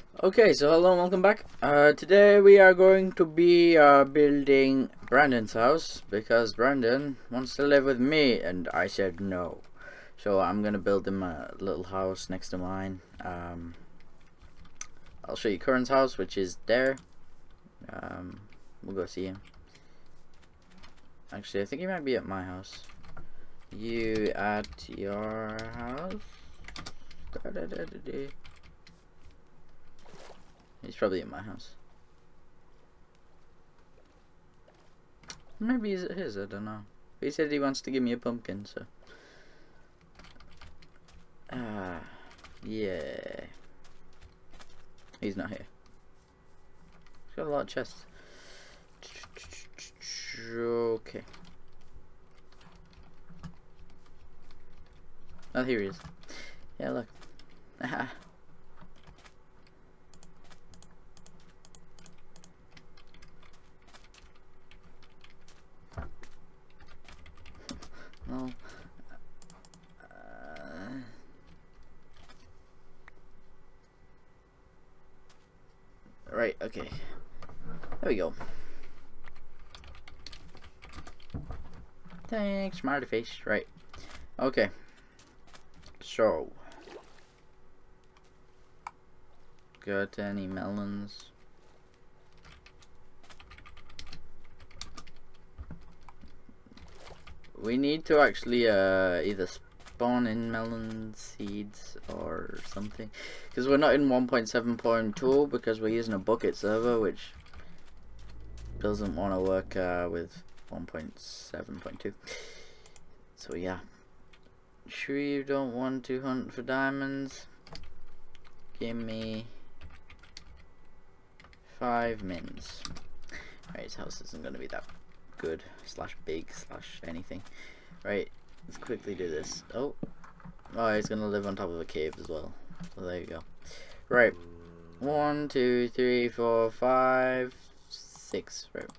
Okay, so hello and welcome back. Today we are going to be building Brandon's house because Brandon wants to live with me and I said no. So I'm gonna build him a little house next to mine. I'll show you Curran's house, which is there. We'll go see him. Actually, I think he might be at my house. You at your house? He's probably in my house. Maybe he's at his, I don't know. But he said he wants to give me a pumpkin, so. Yeah. He's not here. He's got a lot of chests. Okay. Oh, here he is. Yeah, look. No. Right, okay. There we go. Thanks, smarty face. Right. Okay. So. Got any melons? We need to actually either spawn in melon seeds or something, because we're not in 1.7.2 because we're using a bucket server, which doesn't want to work with 1.7.2. So yeah, sure you don't want to hunt for diamonds? Give me 5 mins. Right, his house isn't going to be that good slash big slash anything. Right, let's quickly do this. Oh, he's gonna live on top of a cave as well, so there you go. Right, 1 2 3 4 5 6. Right.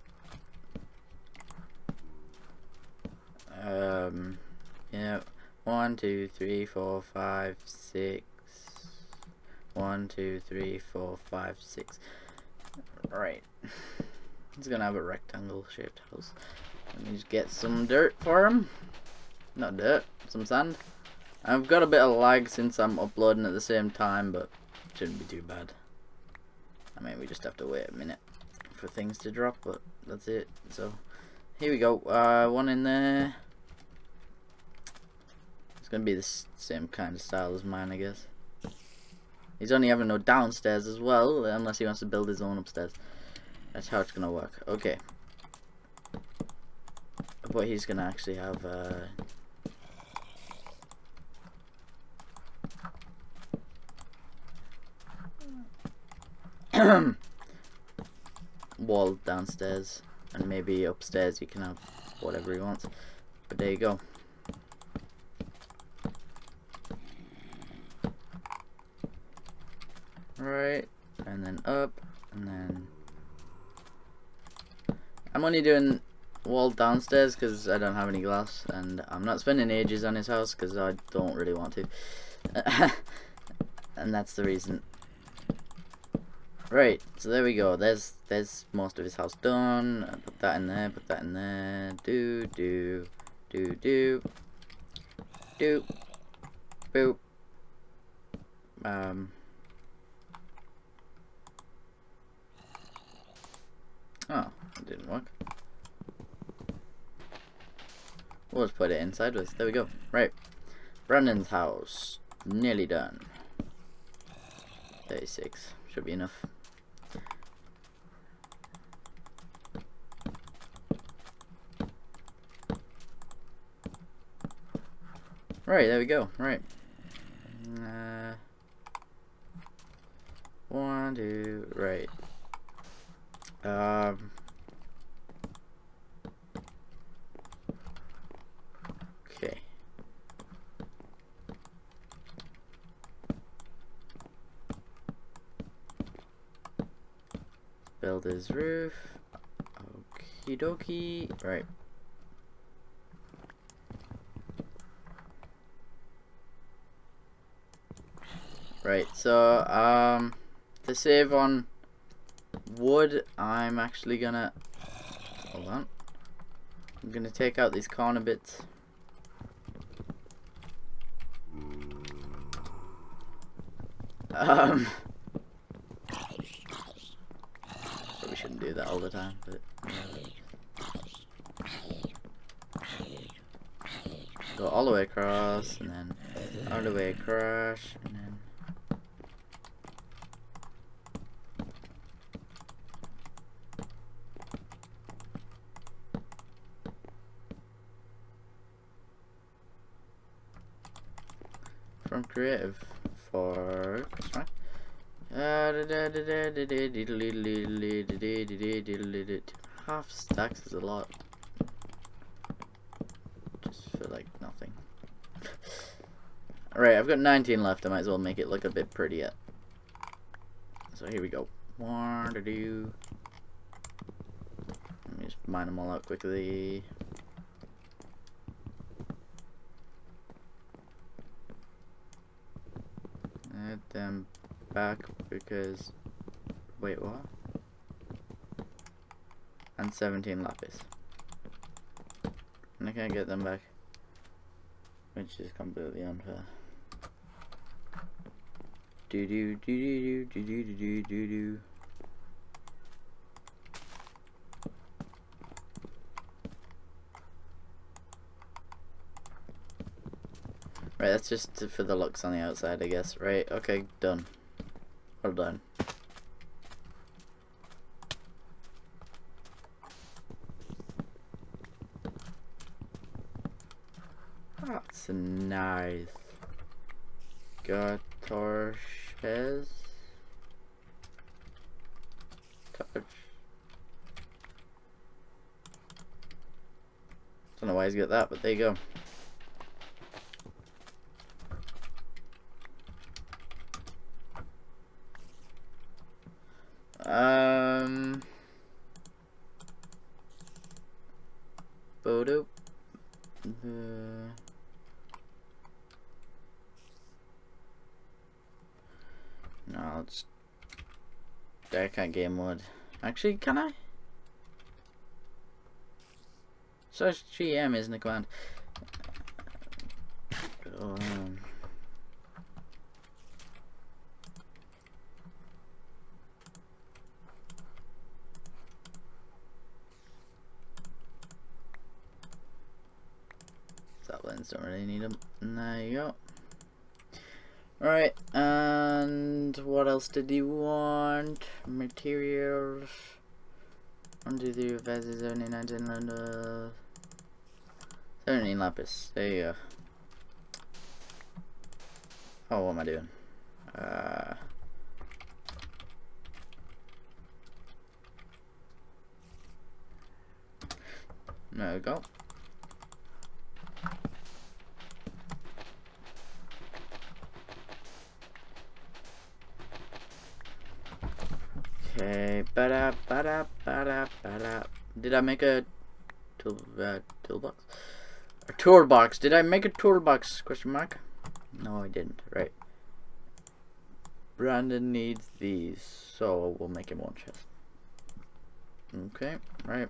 Yeah, 1 2 3 4 5 6. 1 2 3 4 5 6. Right. He's gonna have a rectangle shaped house. Let me just get some dirt for him. Not dirt, some sand. I've got a bit of lag since I'm uploading at the same time, but it shouldn't be too bad. I mean, we just have to wait a minute for things to drop, but that's it. So here we go. One in there. It's gonna be the same kind of style as mine, I guess. He's only having no downstairs as well, unless he wants to build his own upstairs. That's how it's gonna work. Okay. But he's gonna actually have wall downstairs, and maybe upstairs he can have whatever he wants. But there you go. Right, and then up, and then I'm only doing wall downstairs because I don't have any glass, and I'm not spending ages on his house because I don't really want to. And that's the reason. Right, so there we go. There's most of his house done. Put that in there. Put that in there. Do boop. Oh, it didn't work. We'll just put it in sideways. There we go. Right, Brandon's house nearly done. 36 should be enough. Right, there we go. Right. 1 2. Right. Okay. Build his roof. Okie dokie. Right. Right, so to save on wood, I'm actually gonna, hold on, I'm gonna take out these corner bits. Probably shouldn't do that all the time, but go all the way across, and then all the way across, and then from creative for half stacks is a lot. Just feel like nothing. Alright, I've got 19 left. I might as well make it look a bit prettier. So here we go. Let me just mine them all out quickly. Add them back because, wait, what? And 17 lapis. And I can't get them back, which is completely unfair. Do do do do do do do do do. Right, that's just for the looks on the outside, I guess. Right, okay, done. Well done. That's nice. Got torches. Torch. Don't know why he's got that, but there you go. Photo. No, it's. I can't game mode. Actually, can I? Search GM isn't a command. Zaplins don't really need them. There you go. Alright, and what else did you want? Materials. 1, 2, 3, 5, 6, 7, 8, 9, 10, 11, 17 lapis. There you go. Oh, what am I doing? There we go. Okay, did I make a toolbox? A toolbox. Did I make a toolbox? Question mark. No, I didn't. Right. Brandon needs these, so we'll make him one chest. Okay, right.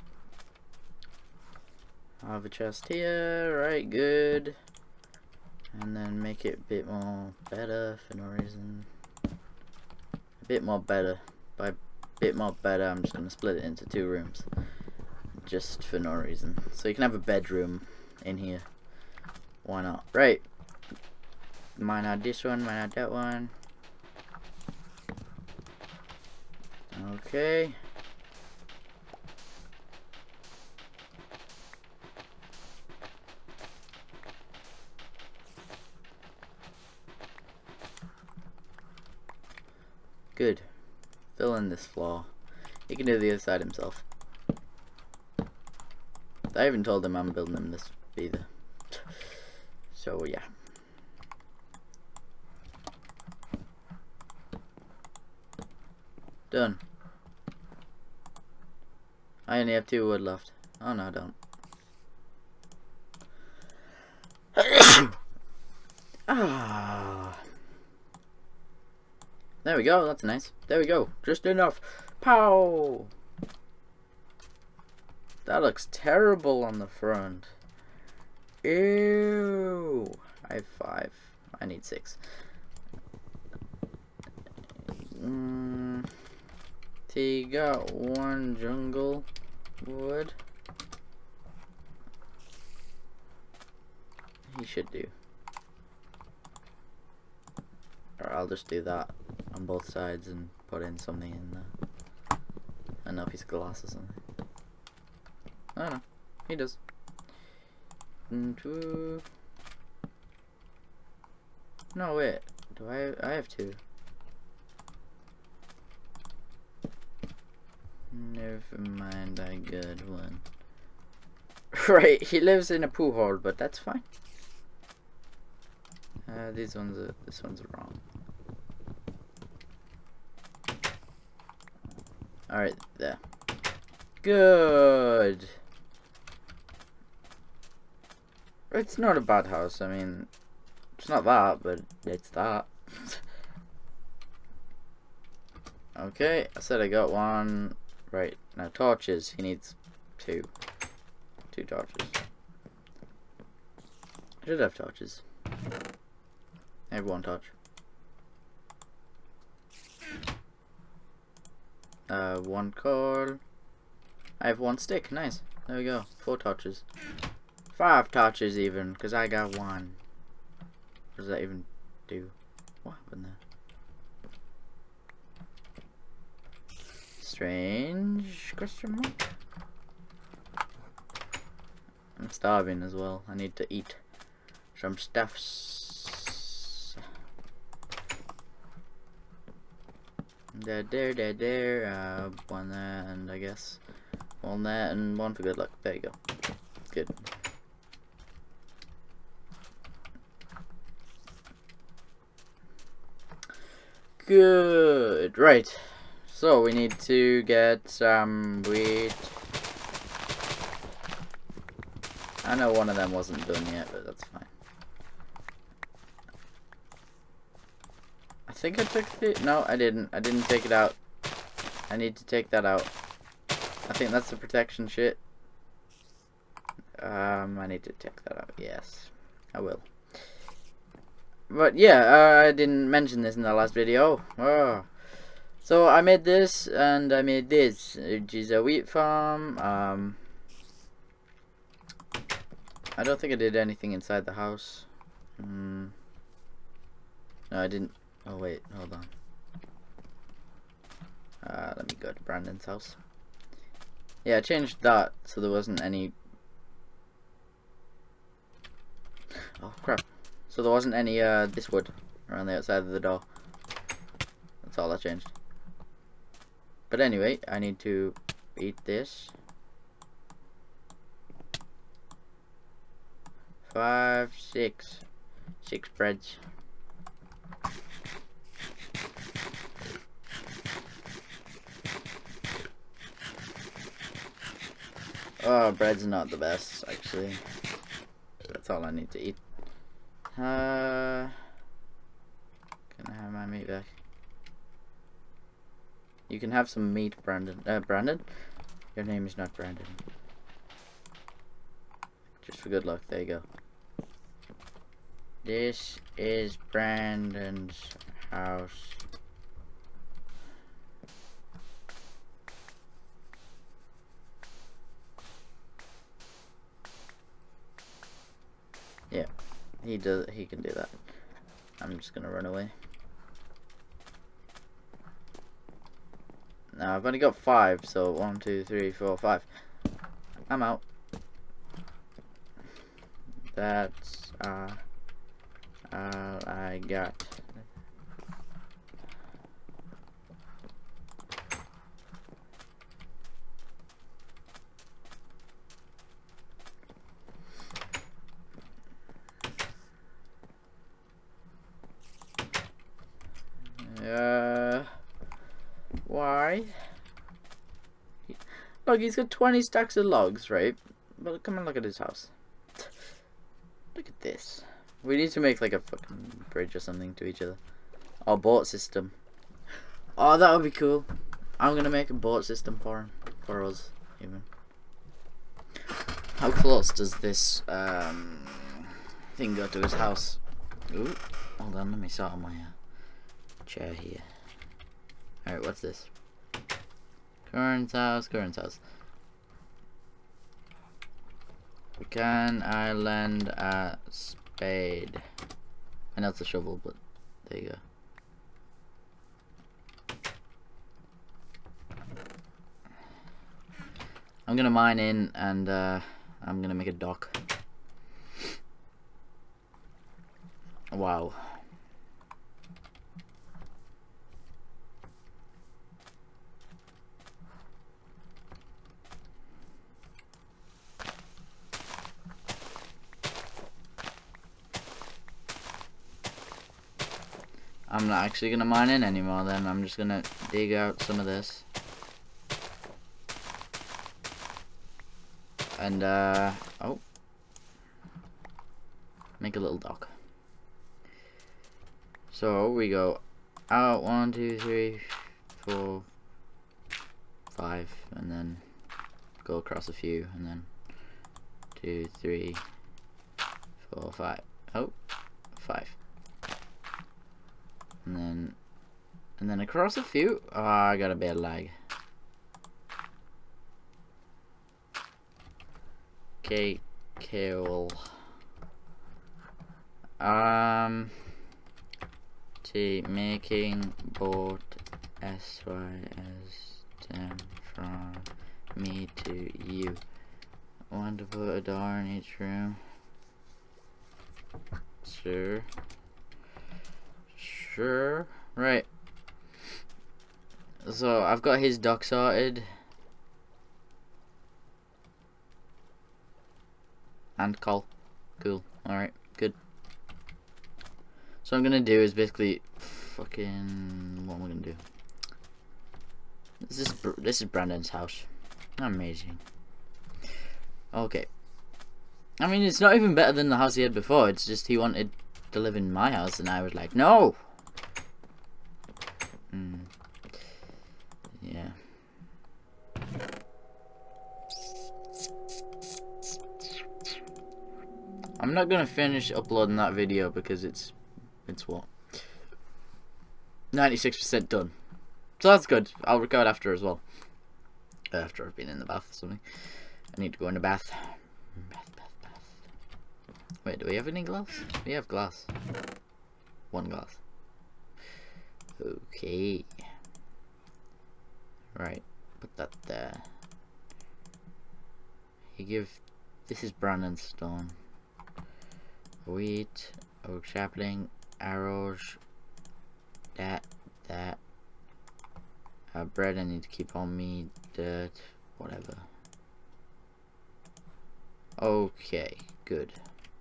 I have a chest here. Right, good. And then make it a bit more better for no reason. A bit more better. By a bit more better, I'm just gonna split it into 2 rooms, just for no reason. So you can have a bedroom in here. Why not? Right. Mine out this one, mine out that one. Okay. Good. Fill in this floor. He can do the other side himself. I even told him I'm building him this either. So yeah. Done. I only have 2 wood left. Oh no, I don't. There we go, that's nice. There we go, just enough. Pow! That looks terrible on the front. Ew. I have 5. I need 6. He got 1 jungle wood. He should do. Or I'll just do that on both sides and put in something in there. And a piece of glass or something. I don't know. He does. 2. No, wait. Do I have 2. Never mind, I got 1. Right, he lives in a poo hole, but that's fine. This one's wrong. Alright, there. Good. It's not a bad house. I mean, it's not that, but it's that. Okay, I said I got 1. Right, now torches. He needs 2. 2 torches. I should have torches. I have 1 torch. 1 coal. I have 1 stick. Nice. There we go. 4 torches. 5 torches even, because I got 1. What does that even do? What happened there? Strange question mark? I'm starving as well. I need to eat some stuffs. There. 1 there, and I guess 1 there, and 1 for good luck. There you go. Good. Good. Right. So we need to get some wheat. I know one of them wasn't done yet, but that's fine. I think I took it. No, I didn't. I didn't take it out. I need to take that out. I think that's the protection shit. I need to take that out. Yes, I will. But yeah, I didn't mention this in the last video. Oh. So I made this and I made this, which is a wheat farm. I don't think I did anything inside the house. No, I didn't. Oh wait, hold on. Let me go to Brandon's house. Yeah, I changed that so there wasn't any. Oh crap! So there wasn't any this wood around the outside of the door. That's all I changed. But anyway, I need to eat this. 5, 6 breads. Oh, bread's not the best, actually. That's all I need to eat. Can I have my meat back? You can have some meat, Brandon. Brandon? Your name is not Brandon. Just for good luck, there you go. This is Brandon's house. Yeah, he can do that. I'm just gonna run away. Now I've only got 5, so 1, 2, 3, 4, 5. I'm out. That's all I got. Why? Look, he's got 20 stacks of logs, right? But come and look at his house. Look at this. We need to make like a fucking bridge or something to each other. Or boat system. Oh, that would be cool. I'm gonna make a boat system for him, for us, even. How close does this thing go to his house? Ooh, hold on, let me sort on my chair here. Alright, what's this? Current house, current house. Can I lend a spade? I know it's a shovel, but there you go. I'm gonna mine in and I'm gonna make a dock. Wow. I'm not actually gonna mine in anymore then. I'm just gonna dig out some of this. And oh, make a little dock. So we go out 1, 2, 3, 4, 5, and then go across a few, and then 2, 3, 4, 5. Oh, 5. And then across a few. Oh, I got a bit of lag. Okay, cool. Making boat SYS 10 from me to you. I want to put a door in each room. Sure. Sure. Right. So I've got his dock sorted. And coal. Cool. Alright, good. So what I'm gonna do is basically fucking what am I gonna do? This is Brandon's house. Amazing. Okay. I mean, it's not even better than the house he had before. It's just he wanted to live in my house, and I was like, no. Yeah. I'm not gonna finish uploading that video because it's what? 96% done. So that's good. I'll record after as well. After I've been in the bath or something. I need to go in the bath. Bath. Wait, do we have any glass? We have glass. 1 glass. Okay. Right. Put that there. This is Brandon's stone. Wheat, oak sapling, arrows, that, bread I need to keep on me, dirt, whatever. Okay, good.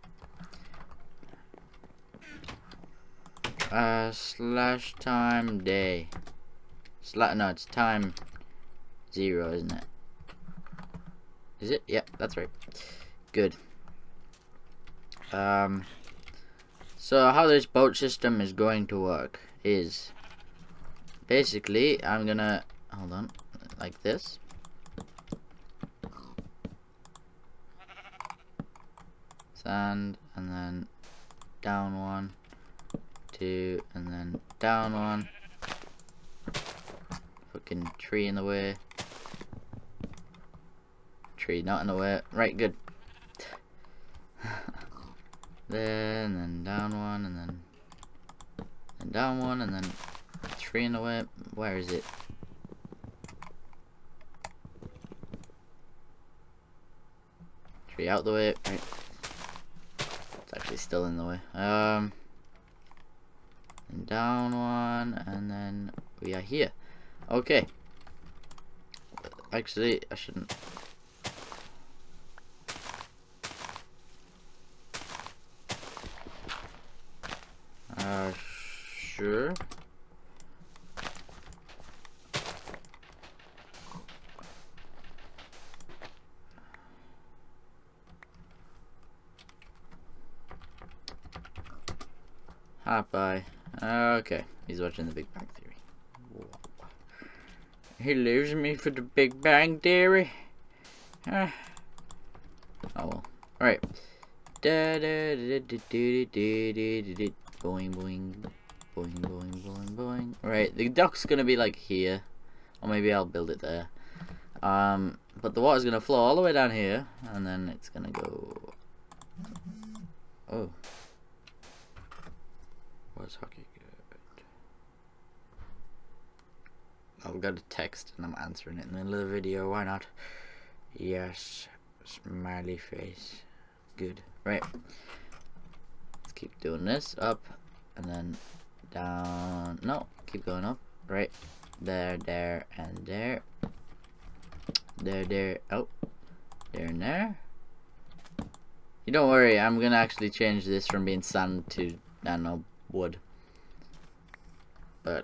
Slash time day. No, it's time 0, isn't it? Is it? Yep, that's right. Good. So how this boat system is going to work is basically I'm gonna hold on like this. Sand, and then down 1, 2, and then down 1. Fucking tree in the way. Tree not in the way. Right, good. There, and then down 1, and then down 1, and then 3 in the way. Where is it? Tree out the way. Right. It's actually still in the way. And down 1, and then we are here. Okay. Actually, I shouldn't. Sure. Hi, bye. Okay, he's watching The Big Bang Theory. He leaves me for the Big Bang Theory. Oh well. Alright. Boing, boing. Boing, boing, boing, boing. Right, the dock's gonna be like here. Or maybe I'll build it there. But the water's gonna flow all the way down here. And then it's gonna go... Oh. What's hockey good? I've got a text and I'm answering it in the middle of the video. Why not? Yes. Smiley face. Good. Right. Let's keep doing this. Up. And then down. No. Keep going up. Right. There, there, and there. There, there. Oh. There and there. You don't worry. I'm going to actually change this from being sand to, I don't know, wood. But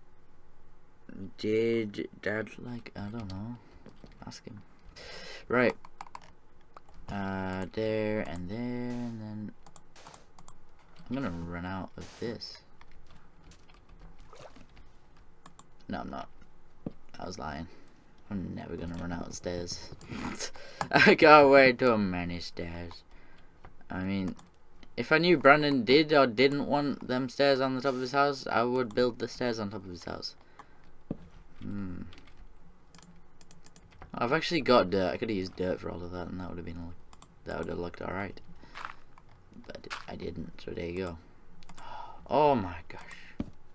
did Dad like, I don't know, ask him. Right, there and there, and then I'm gonna run out of this. No, I'm not. I was lying. I'm never gonna run out of stairs. I got way too many stairs. I mean, if I knew Brandon did or didn't want them stairs on the top of his house, I would build the stairs on top of his house. I've actually got dirt. I could have used dirt for all of that, and that would have looked alright. But I didn't, so there you go. Oh my gosh.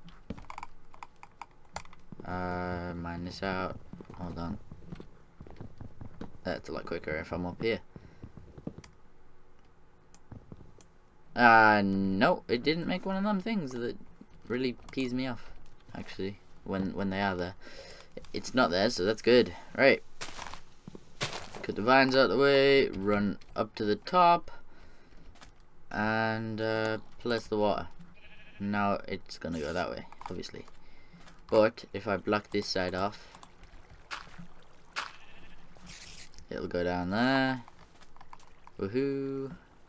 Mine this out. Hold on. That's a lot quicker if I'm up here. No, it didn't make one of them things that really pees me off, actually, when they are there. It's not there, so that's good. Right. Cut the vines out of the way, run up to the top, and place the water. Now it's gonna go that way, obviously. But if I block this side off, it'll go down there. Woohoo.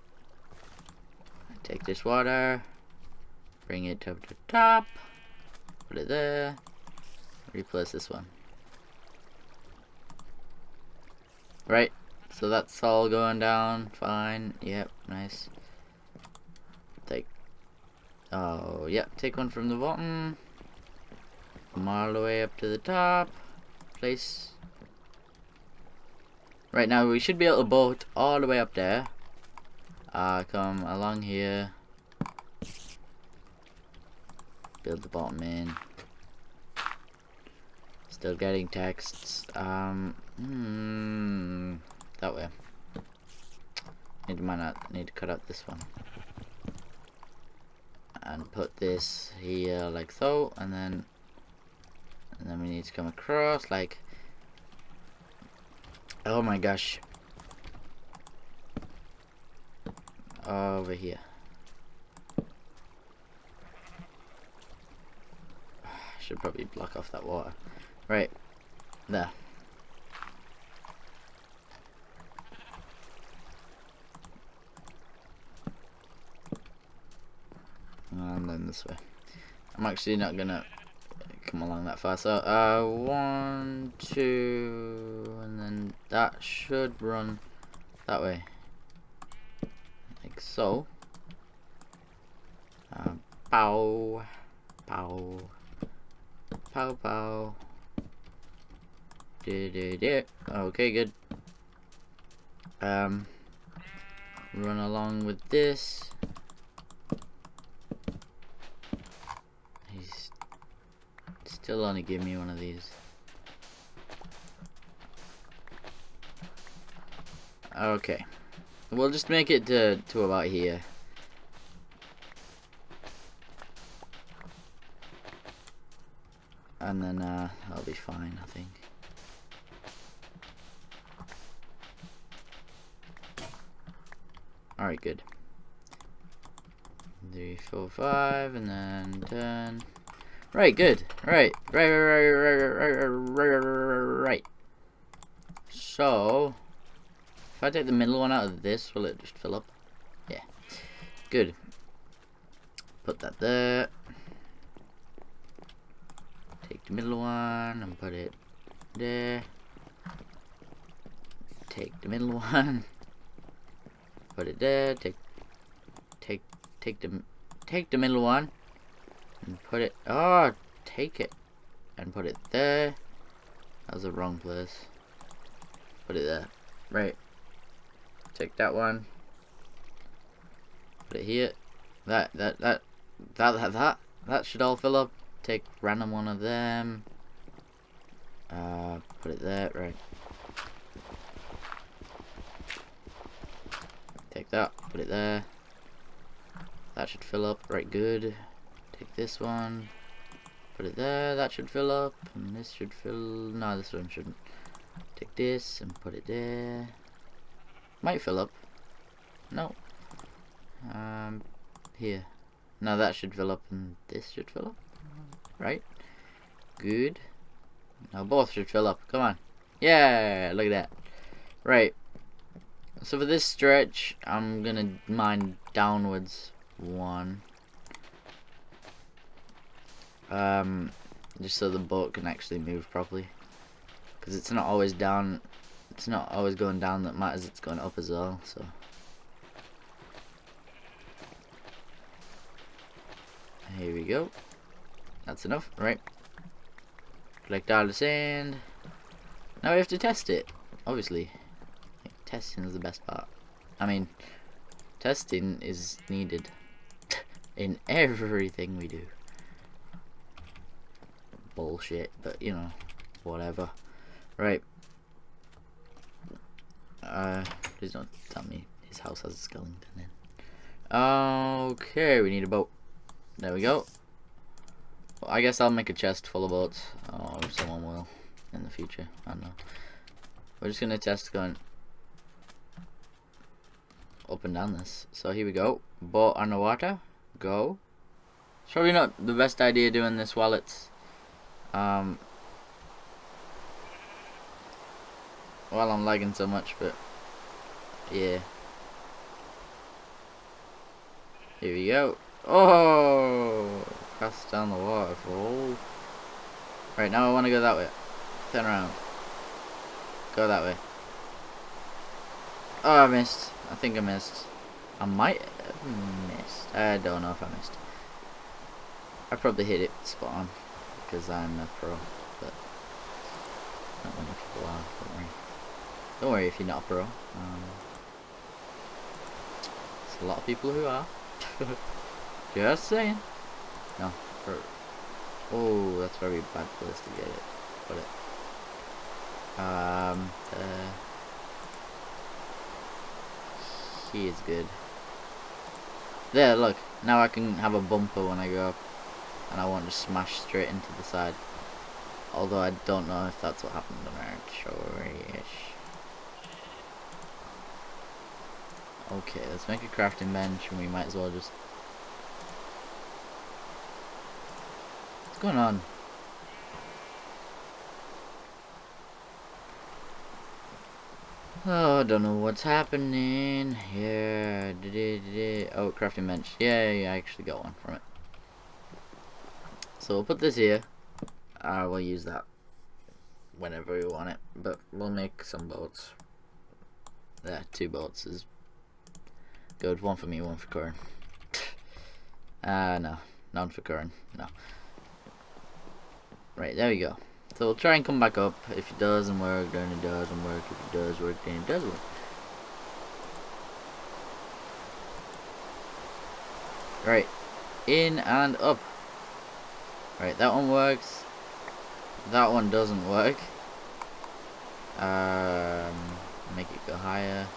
Take this water, bring it up to the top, put it there, replace this one. Right, so that's all going down fine. Yep, nice. Take one from the bottom, come all the way up to the top, place. Right, now we should be able to boat all the way up there. Come along here, build the bottom in. Still getting texts. That way. Might not need to cut out this one. And put this here like so, and then we need to come across like. Oh my gosh. Over here. Should probably block off that water. Right. There. And then this way. I'm actually not gonna come along that far. So 1, 2, and then that should run that way. Like so. Pow. Pow. Pow pow. Okay, good. Run along with this. He's still only giving me one of these. Okay. We'll just make it to about here. And then I'll be fine, I think. Alright, good. 3, 4, 5, and then 10. Right, good. Right. So, if I take the middle one out of this, will it just fill up? Yeah. Good. Put that there. Take the middle one and put it there. Take the middle one. Put it there. Take the middle one and put it. Oh, take it and put it there. That was the wrong place. Put it there. Right. Take that one. Put it here. That should all fill up. Take random one of them. Put it there. Right. Take that. Put it there. That should fill up. Right. Good. Take this one. Put it there. That should fill up. And this should fill. No, this one shouldn't. Take this and put it there. Might fill up. No. Here. Now that should fill up and this should fill up. Right? Good. Now both should fill up. Come on. Yeah, look at that. Right. So for this stretch, I'm gonna mine downwards 1. Just so the boat can actually move properly. Because it's not always down. It's not always going down that matters. It's going up as well. So. Here we go. That's enough, right? Collect all the sand. Now we have to test it. Obviously, testing is the best part. I mean, testing is needed in everything we do. Bullshit, but you know, whatever. Right. Please don't tell me his house has a skeleton in. Okay, we need a boat. There we go. Well, I guess I'll make a chest full of boats. Or someone will in the future. I don't know. We're just gonna test going up and down this. So here we go. Boat on the water. Go. It's probably not the best idea doing this while it's while I'm lagging so much, but yeah. Here we go. Oh, pass down the waterfall. Right, now I want to go that way. Turn around. Go that way. Oh, I missed. I think I missed. I might have missed. I don't know if I missed. I probably hit it spot on because I'm a pro, but not many people are. Don't worry. Don't worry if you're not a pro. There's a lot of people who are. Just saying. No. Oh, that's a very bad place to get it. Put it. He is good. There, look. Now I can have a bumper when I go up, and I won't just smash straight into the side. Although I don't know if that's what happened on Arch-ish. Okay, let's make a crafting bench, and we might as well just... What's going on? Oh, I don't know what's happening here. Oh, crafting bench. Yeah, I actually got one from it. So we'll put this here. We'll use that whenever we want it, but we'll make some boats. There, 2 boats is good. One for me, one for Corin. No, none for Corin. No. Right, there we go. So we'll try and come back up. If it doesn't work, then it doesn't work. If it does work, then it does work. Right, in and up. Right, that one works. That one doesn't work. Make it go higher.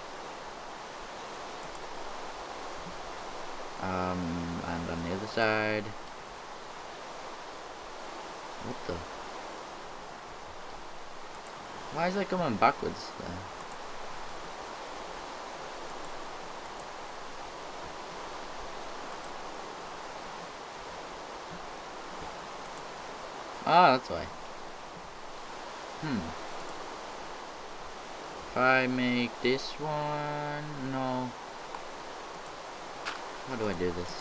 And on the other side. What the? Why is that coming backwards there? Ah, that's why. If I make this one, no. How do I do this?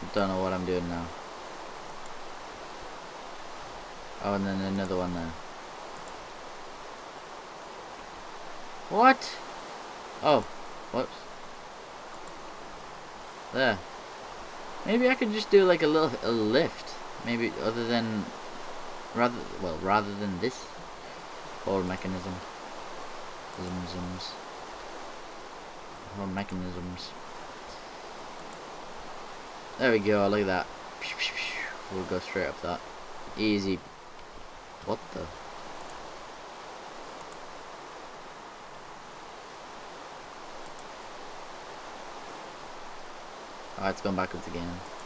don't know what I'm doing now. Oh, and then another one there. What? Oh, whoops. There. Maybe I could just do like a lift. Maybe rather than this or mechanism. Or mechanisms. There we go. Look at that. We'll go straight up that. Easy. What the? Oh, it's gone backwards again.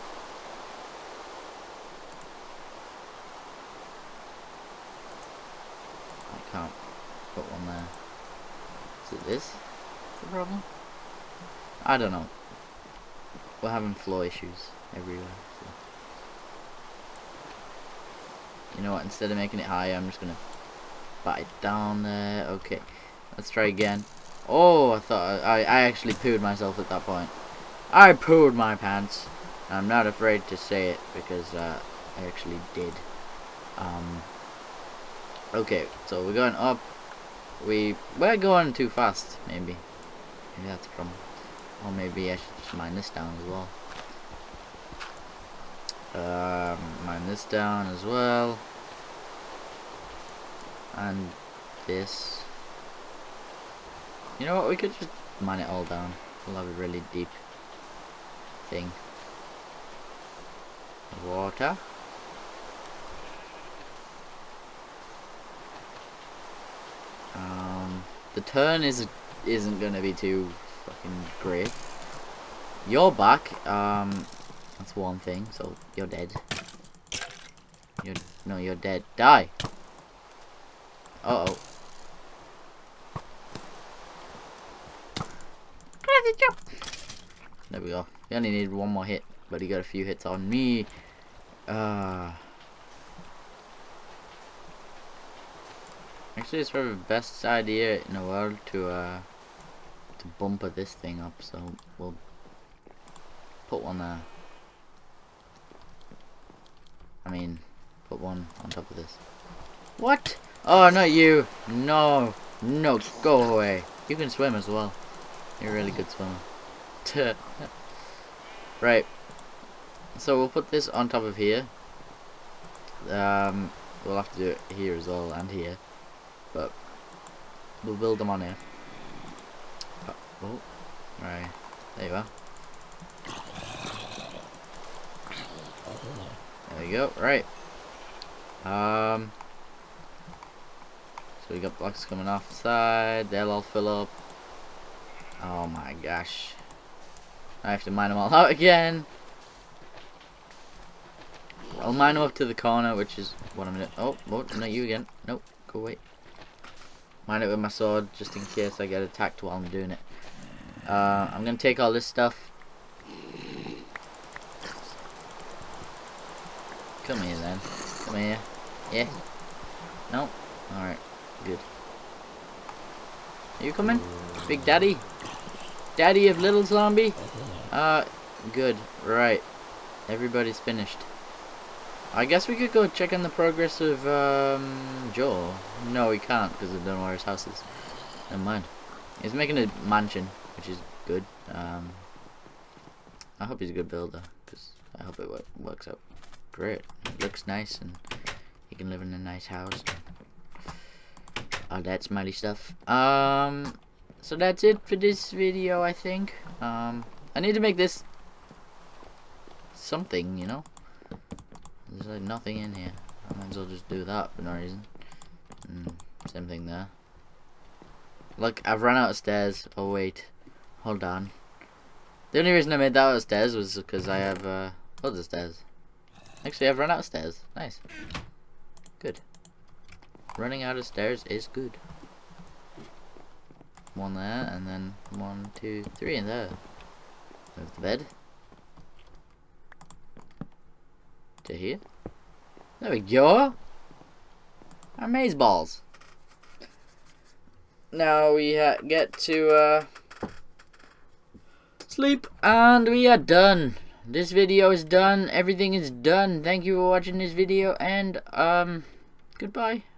I can't put one there. Is it this? Is the problem? I don't know. We're having floor issues everywhere. So. You know what? Instead of making it higher, I'm just gonna bat it down there. Okay, let's try again. Oh, I thought I actually pooed myself at that point. I pooed my pants. I'm not afraid to say it because I actually did. Okay, so we're going up. We're going too fast. Maybe that's a problem. Or maybe I should just mine this down as well. Mine this down as well. And this. You know what? We could just mine it all down. We'll have a really deep thing. Water. The turn isn't gonna be too fucking great. You're back. That's one thing. So you're dead. You're dead. Die. Uh oh. There we go. He only needed one more hit, but he got a few hits on me. Actually, it's probably the best idea in the world to bumper this thing up. So we'll put one there. I mean, put one on top of this. What? Oh, not you! No, no, go away. You can swim as well. You're a really good swimmer. Right. So we'll put this on top of here. We'll have to do it here as well and here, but we'll build them on here. Oh, right. There you are. There we go. Right. So we got blocks coming off the side. They'll all fill up. Oh my gosh. I have to mine them all out again. I'll mine them up to the corner, which is what I'm gonna. Oh, not you again. Nope, go away. Mine it with my sword, just in case I get attacked while I'm doing it. I'm gonna take all this stuff. Come here then. Come here. Yeah. No. All right. Good. Are you coming, Big Daddy? Daddy of little zombie? Good. Right. Everybody's finished. I guess we could go check on the progress of, Joel. No, we can't, because I don't know where his house is. Never mind. He's making a mansion, which is good. I hope he's a good builder, because I hope it works out great. It looks nice, and he can live in a nice house. All that smiley stuff. So that's it for this video, I think. I need to make this something, you know. There's like nothing in here. I might as well just do that for no reason. Same thing there. Look, I've run out of stairs. Oh wait, hold on. The only reason I made that out of stairs was because I have loads of stairs. Actually, I've run out of stairs. Nice. Good. Running out of stairs is good. One there, and then 1, 2, 3 in there. Move the bed to here. There we go. Our maze balls. Now we get to sleep, and we are done. this video is done. Everything is done. Thank you for watching this video, and goodbye.